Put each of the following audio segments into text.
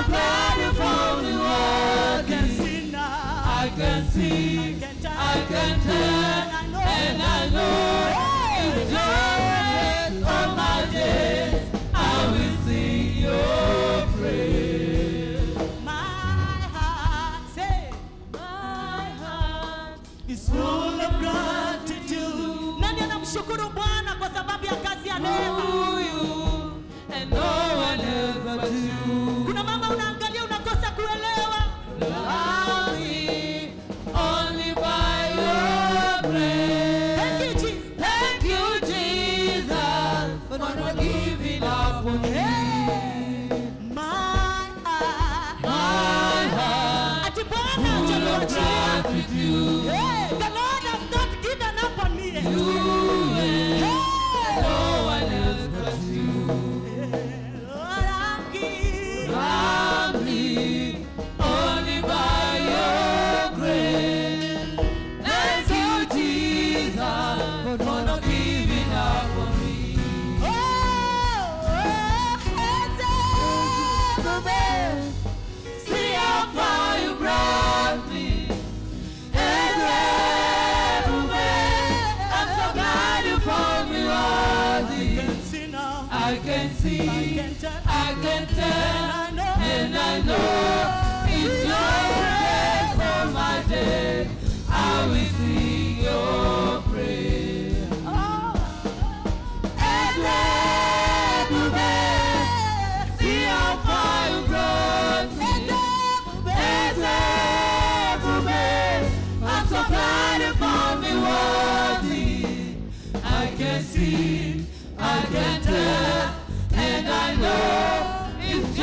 glad you found me worthy. I can see, I can tell, and I know it's your grace all my days. I will sing your praise. My heart, say, My heart is full of gratitude. Nani anamshukuru Bwana kwa sababu ya kazi ya neema? you and no one else but you. Kuna mama unaangalia unakosa kuelewa. Love me only by your grace. Thank you, Jesus. Thank you, Jesus, for not giving up on me. My heart, My heart ati Bwana full of hajaniachia. gratitude. Hey, the Lord has not given up on me. You and Hey, no one else but you. Lord, I'm giving. Love me only by your grace. Thank you, Jesus, for not giving up on me. Oh, See how far you brought me. I'm so glad you found me worthy. I can see, I can tell, and I know it's your grace for my day. I will sing your praise. See how far you brought me. I'm so glad you found me worthy. I can see, I can tell, and I know it's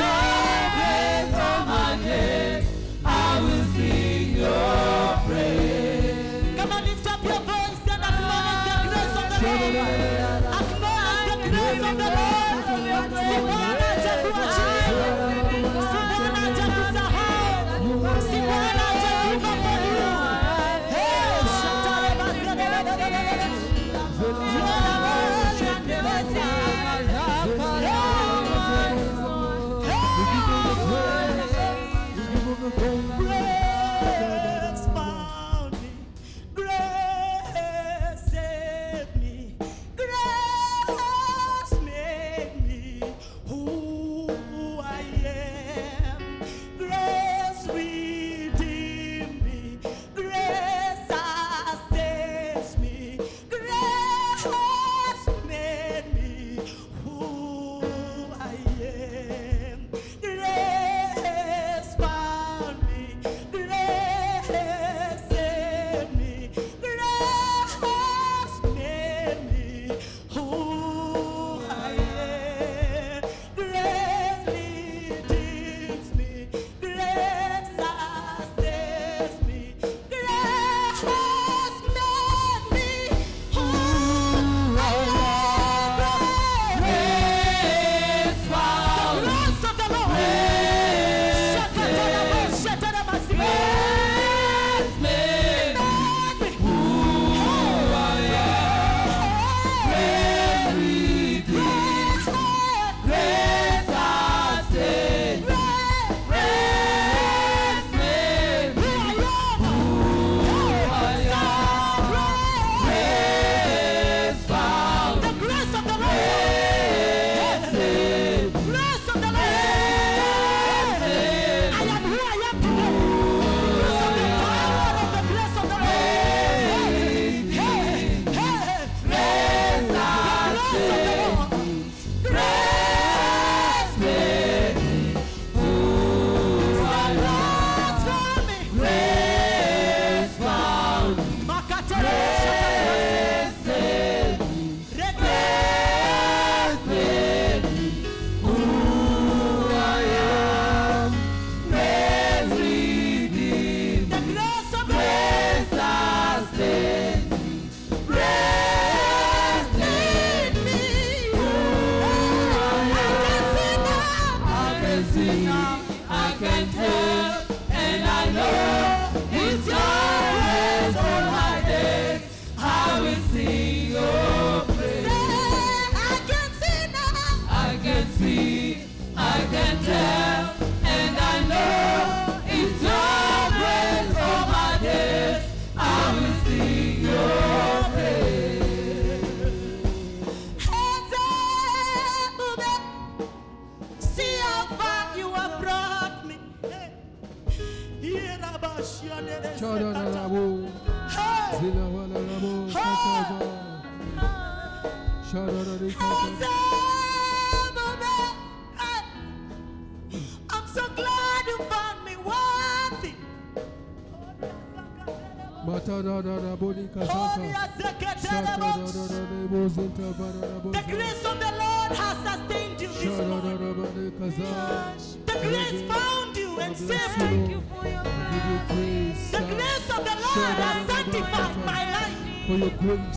I'm so glad you found me worthy. The grace of the Lord has sustained you this morning. The grace found you and saved you. The grace of the Lord has sanctified my life.